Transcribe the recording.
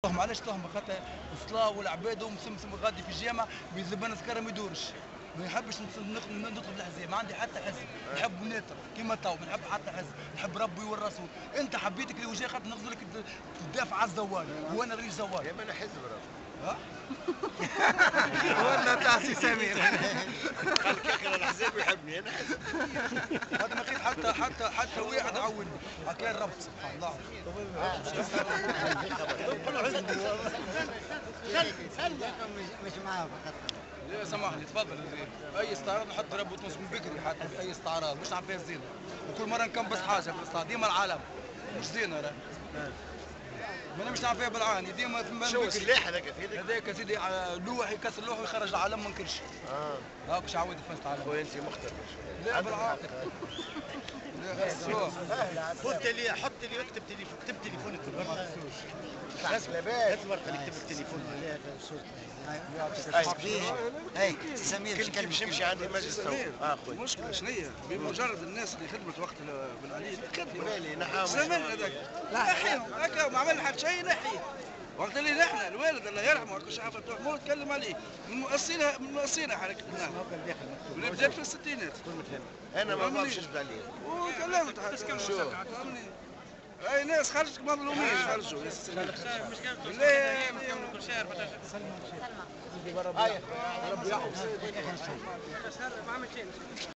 علاش تهمه خاطر الصلاه والعباد ومسمسم غادي في الجامع بيزبنا سكر ما يدورش. ما يحبش ندخل في الحزب، ما عندي حتى حزب، نحب ناتر كيما تو، ما نحب حتى حزب، نحب ربي والرسول. انت حبيتك لوجه خاطر نغزلك تدافع على الزوال، وانا ريش زوال. يا ما انا حزب راه. ها؟ ولا تاع سي سمير. قال لك اخر الحزب يحبني انا حزب. هذا ما لقيت حتى واحد عاوني، هكا الرب سبحان الله. مش معاه فقط. لا سامحني تفضل. اي استعراض نحط ربوت نص من بكري حتى في اي استعراض مش عم فيها زينه، وكل مره نكبس حاجه في الاستعراض ديما العالم مش زينه راه. ما انا مش نعرف فيها بالعاني ديما شو السلاح هذاك في يدك؟ هذاك سيدي لوح يكسر لوح ويخرج العالم من كرش. هاك شو عاود فاست العالم. خويا انت مختلف. لا بالعاقل. حط لي اكتب تليفونك بالورقه. لاباس الورقه اللي كتب التليفون. هاي سمير كي باش نمشي عند المجلس تو. خويا المشكله شنو هي؟ بمجرد الناس اللي خدمت وقت بن علي خدموا مالي نحاول زمان هذاك نحيهم هكا ما عمل حتى شيء نحيه. وقت اللي نحن الوالد الله يرحمه كل شيء عفوا محمود تكلم عليه من مؤسسين حركه النهضه بدات في الستينات. انا ما بعرفش نشد عليه. وكلمت شو اي ناس خرجت مظلومين خرجوا لا كل شهر ربي يحفظ.